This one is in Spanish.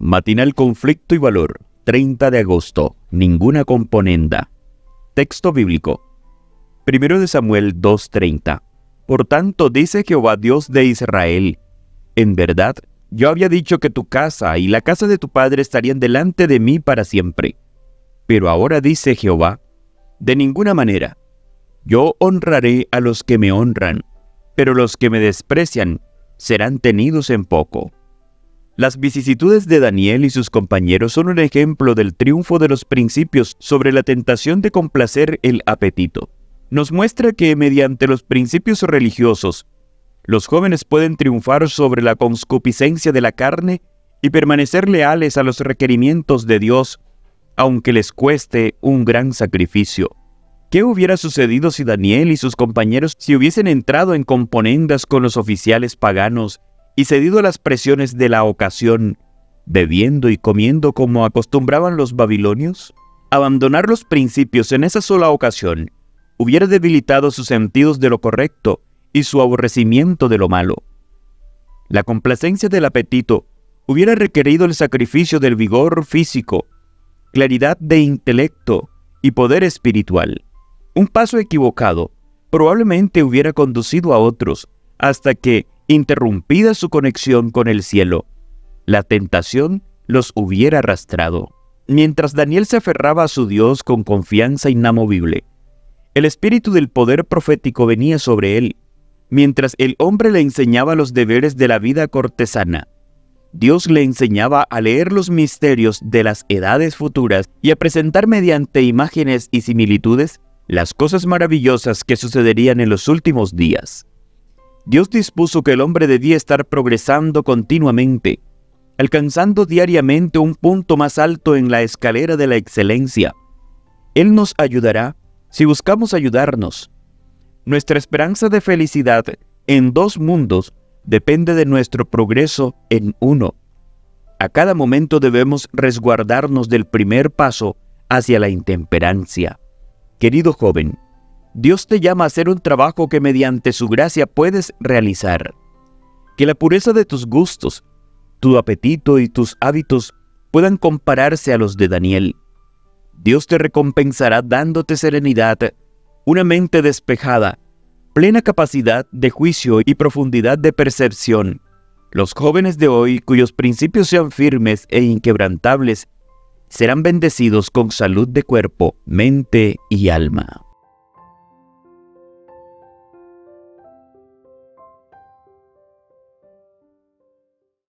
Matinal Conflicto y Valor, 30 de agosto. Ninguna componenda. Texto bíblico. 1 de Samuel 2:30. Por tanto, dice Jehová, Dios de Israel: en verdad, yo había dicho que tu casa y la casa de tu padre estarían delante de mí para siempre. Pero ahora dice Jehová: de ninguna manera. Yo honraré a los que me honran, pero los que me desprecian serán tenidos en poco. Las vicisitudes de Daniel y sus compañeros son un ejemplo del triunfo de los principios sobre la tentación de complacer el apetito. Nos muestra que mediante los principios religiosos, los jóvenes pueden triunfar sobre la concupiscencia de la carne y permanecer leales a los requerimientos de Dios, aunque les cueste un gran sacrificio. ¿Qué hubiera sucedido si Daniel y sus compañeros se hubiesen entrado en componendas con los oficiales paganos y cedido a las presiones de la ocasión, bebiendo y comiendo como acostumbraban los babilonios? Abandonar los principios en esa sola ocasión hubiera debilitado sus sentidos de lo correcto y su aborrecimiento de lo malo. La complacencia del apetito hubiera requerido el sacrificio del vigor físico, claridad de intelecto y poder espiritual. Un paso equivocado probablemente hubiera conducido a otros hasta que, interrumpida su conexión con el cielo, la tentación los hubiera arrastrado. Mientras Daniel se aferraba a su Dios con confianza inamovible, el espíritu del poder profético venía sobre él. Mientras el hombre le enseñaba los deberes de la vida cortesana, Dios le enseñaba a leer los misterios de las edades futuras y a presentar mediante imágenes y similitudes las cosas maravillosas que sucederían en los últimos días. Dios dispuso que el hombre debía estar progresando continuamente, alcanzando diariamente un punto más alto en la escalera de la excelencia. Él nos ayudará si buscamos ayudarnos. Nuestra esperanza de felicidad en dos mundos depende de nuestro progreso en uno. A cada momento debemos resguardarnos del primer paso hacia la intemperancia. Querido joven, Dios te llama a hacer un trabajo que mediante su gracia puedes realizar. Que la pureza de tus gustos, tu apetito y tus hábitos puedan compararse a los de Daniel. Dios te recompensará dándote serenidad, una mente despejada, plena capacidad de juicio y profundidad de percepción. Los jóvenes de hoy, cuyos principios sean firmes e inquebrantables, serán bendecidos con salud de cuerpo, mente y alma.